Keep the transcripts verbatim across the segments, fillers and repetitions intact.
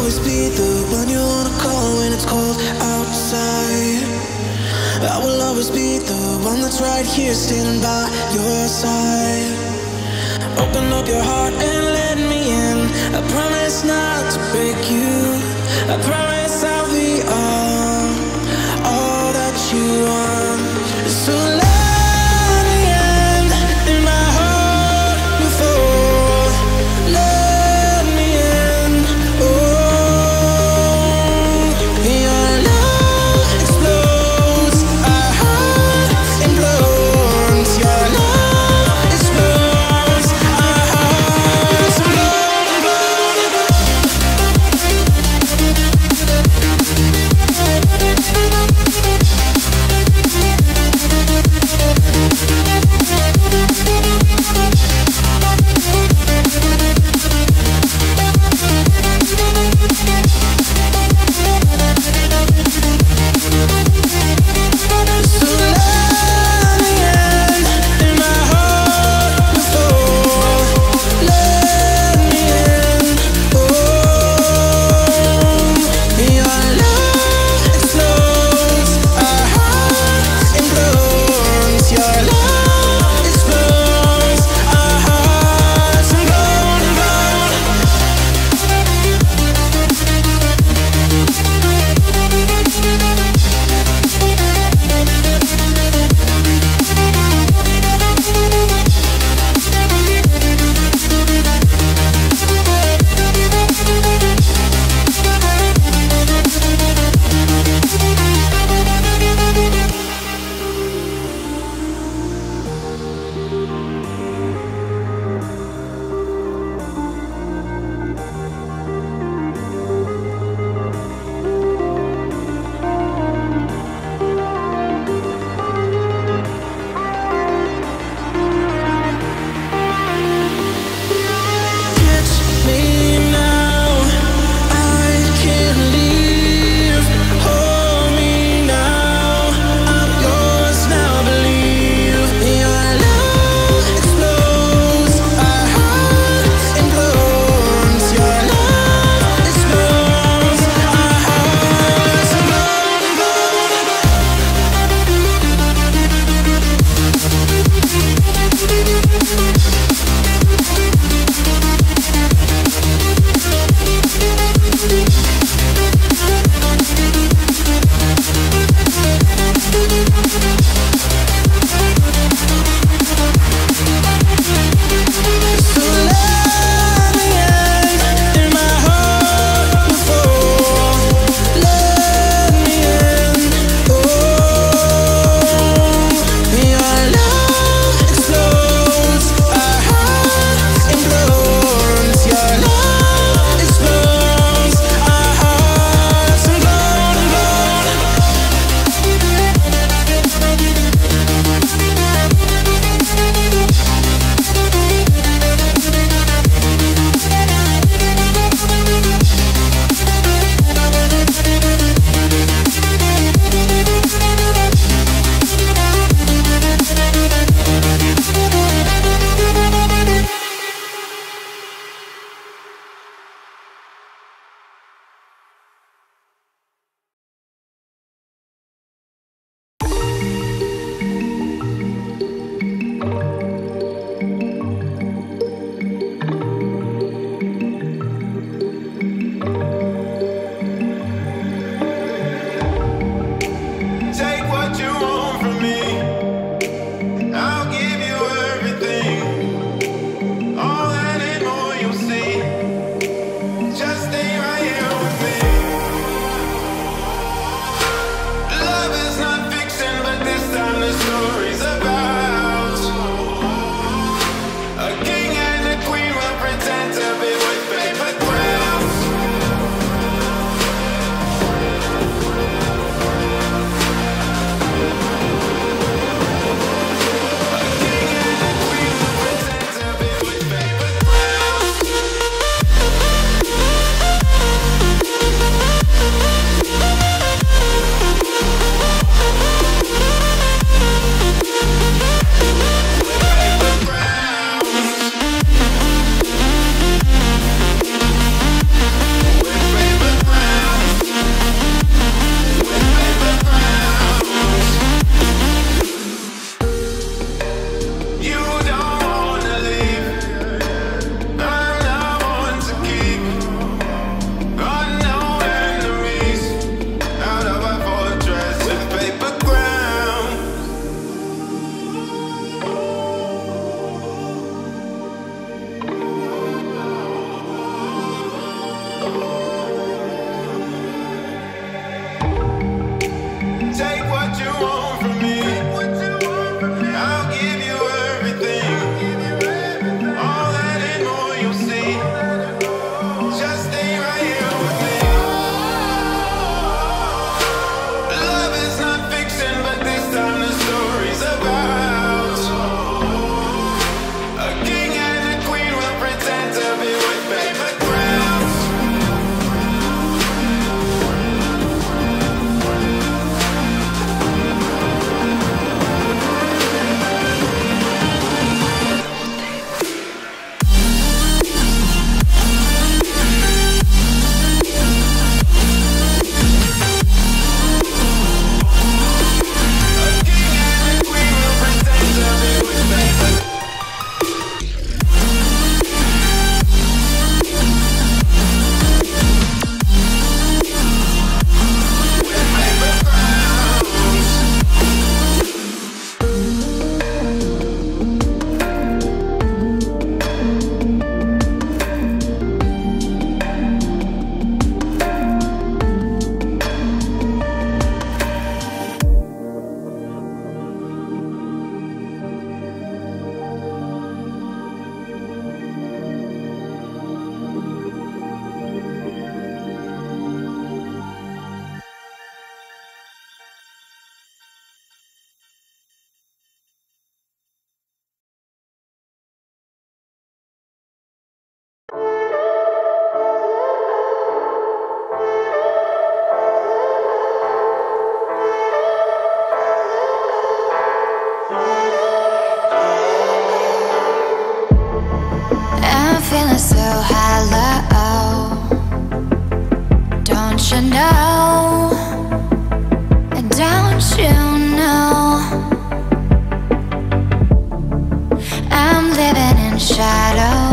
always be the one you wanna call when it's cold outside. I will always be the one that's right here standing by your side. Open up your heart and let me in. I promise not to break you. I promise I'll be all, all that you want. So let me in, in my heart before. Let me in, oh. Your love explodes, our heart implodes. Your love explodes, our hearts implode. in shadow.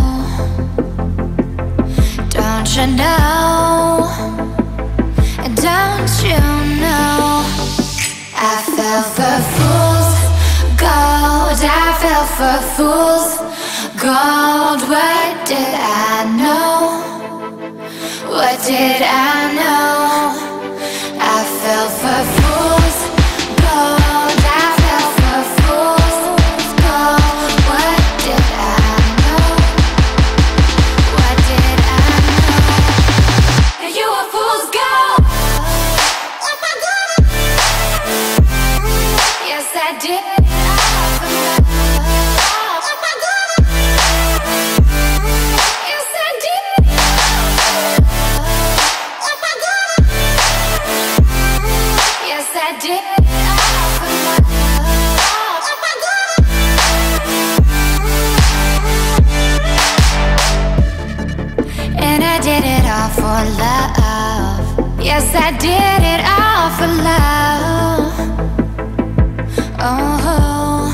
Don't you know? Don't you know? I fell for fools gold. I fell for fools gold. What did I know? What did I know? I fell for fools gold. I fell for fools gold. What did I know? What did I know? You were fool's gold. Yes, I did. Yes, I did. Yes, I did. And I did it all for love. Yes, I did it all for love. Oh,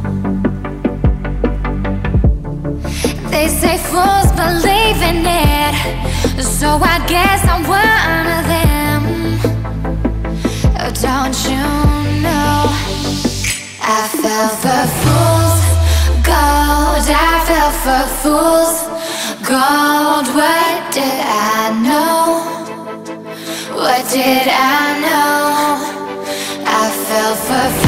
they say fools believe in it, so I guess I'm one of them. Oh, don't you know? I fell for fools gold. I fell for fools gold. What did I know? What did I know? I fell for fools